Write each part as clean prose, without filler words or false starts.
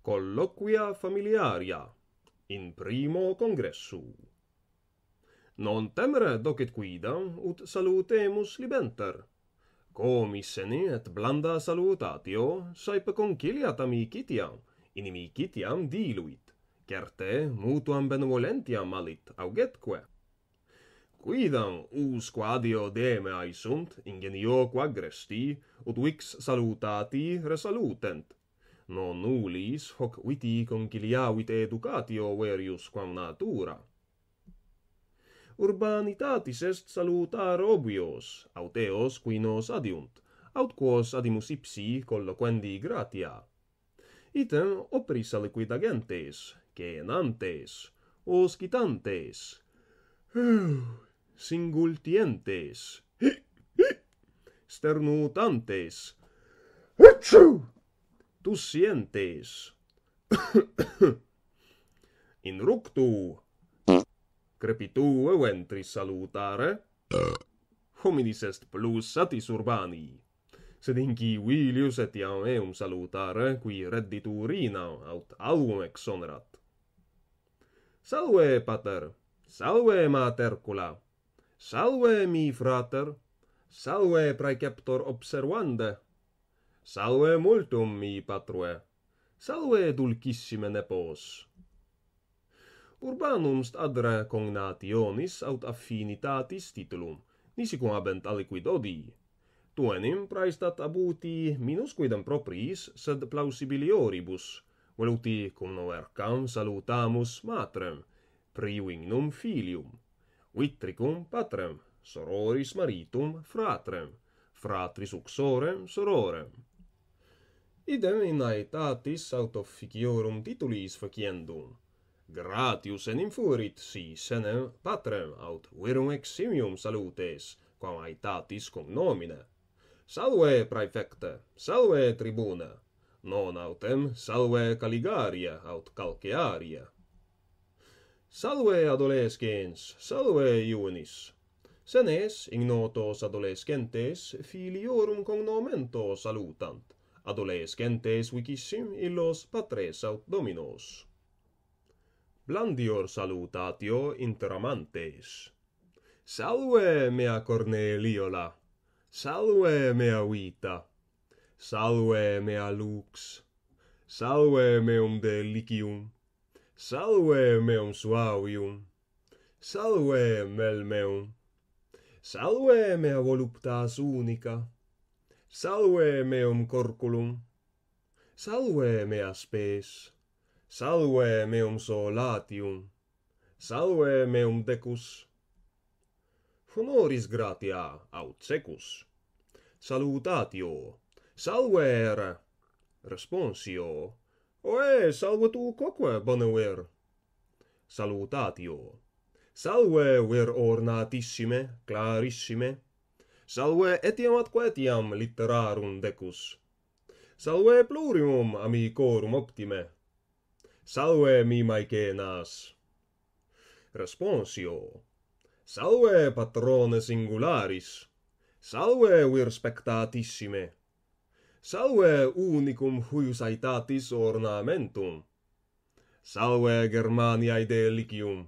Colloquia Familiaria in Primo Congressu. Non temere docet quidam ut salutemus libenter. Comisseni et blanda salutatio saepe conciliat amicitiam, inimicitiam diluit, certe mutuam benevolentiam malit augetque. Quidam usque adio deme aesunt ingenioque agresti, ut vix salutati resalutent. Non nullis hoc viti conciliavit educatio verius quam natura. Urbanitatis est salutare obios, aut eos qui nos adiunt, aut quos adimus ipsi colloquendi gratia. Item opris aliquid agentes, cenantes, oscitantes, singultientes, sternutantes, tussientes, inructu, crepitue ventris salutare, hominis est plus satis urbani, sed inci vilius etiam eum salutare, qui reddit urina aut album exonerat. Salve, pater, salve, matercula, salve, mi frater, salve, praeceptor observande, salve multum, mi patrue, salve, dulcissime nepos. Urbanum st adre cognationis aut affinitatis titulum, nisi cum habent aliquid odii. Tuenim praestat abuti minusquidem propriis, sed plausibilioribus, veluti cum novercam salutamus matrem, privignum filium, vitricum patrem, sororis maritum fratrem, fratris uxorem sororem. Idem in aetatis aut officiorum titulis faciendum. Gratius enim furit si senem patrem aut virum eximium salutes, quam aetatis cognomine. Salve praefecte, salve tribune, non autem salve Caligaria aut Calcearia. Salve adolescens, salve iunis. Senes ignotos adolescentes filiorum cognomento salutant, adolescentes vicissim illos patres aut dominos. Blandior salutatio interamantes. Salve mea Corneliola, salve mea vita, salve mea lux, salve meum delicium, salve meum suavium, salve mel meum, salve mea voluptas unica, salve meum corculum, salve mea spes, salve meum solatium, salve meum decus, honoris gratia aut secus, salutatio, salve ere, responsio, oe salve tu quoque bonever, salutatio, salve vir ornatissime, clarissime, salve etiam atque etiam litterarum decus, salve plurimum amicorum optime, salve mi maecenas, responsio, salve patrone singularis, salve vir spectatissime, salve unicum huius aetatis ornamentum, salve Germaniae delicium,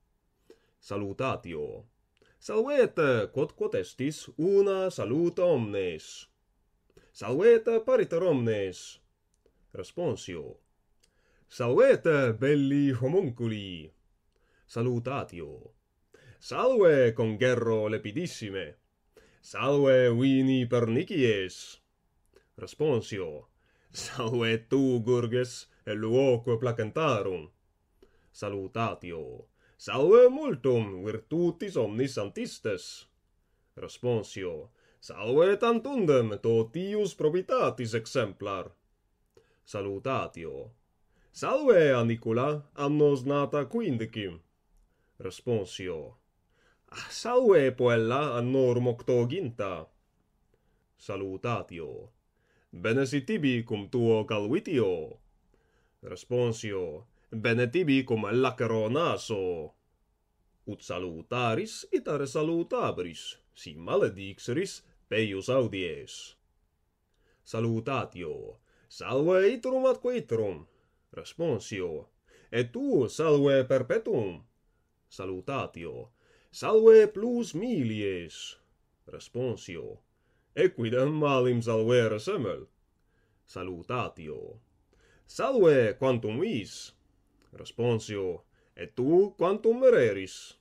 salutatio, salvete quod estis una saluta omnes, salvete pariter omnes, responsio, salvete belli homunculi, salutatio, salve congerro lepidissime, salve vini pernicies, responsio, salve tu gurges eluoque placentarum, salutatio, salve multum virtutis omnis santistes, responsio, salve tantundem totius probitatis exemplar, salutatio, salve Anicula annos nata quindecim, responsio, salve puella annorum octoginta, salutatio, bene si tibi cum tuo calvitio, responsio, bene tibi cum lacero naso, ut salutaris iter salutabris, si maledixeris peius audies. Salutatio, salve iterum atque iterum, Responsio. Et tu salve perpetuum. Salutatio. Salve plus milies. Responsio. Equidem malim salvere semel. Salutatio. Salve quantum vis. Responsio. Et tu quantum mereris.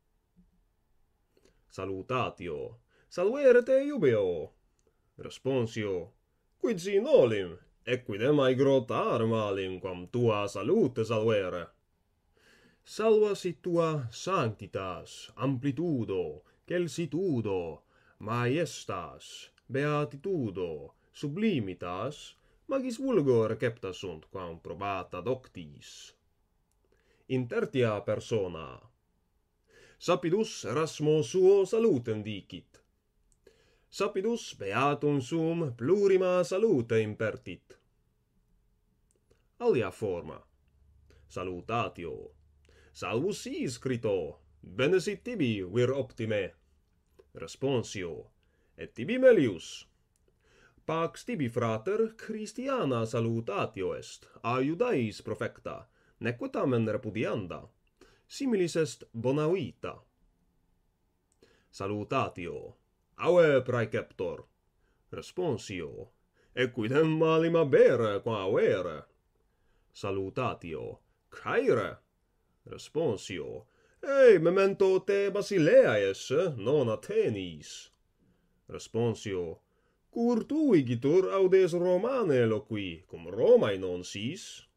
Salutatio. Salvere te jubeo. Responsio. Quid si nolim, equidem aegrotar malim quam tua salute salvere. Salva sit tua sanctitas, amplitudo, celsitudo, majestas, beatitudo, sublimitas, magis vulgo recepta sunt quam probata doctis. In tertia persona. Sapidus Erasmo suo salutem dicit. Sapidus beatum sum plurima salute impertit. Alia forma. Salutatio. Salvus si scrito, bene sit tibi vir optime. Responsio. Et tibi melius. Pax tibi frater Christiana salutatio est, a Iudais profecta, neque tamen repudianda. Similis est bona vita. Salutatio. Aue praeceptor. Responsio. Equidem malim abere qua avere. Salutatio. Caere. Responsio. Ei, memento te Basilea esse, non Athenis. Responsio. Cur tu igitur audes Romane loqui, cum Romae non sis?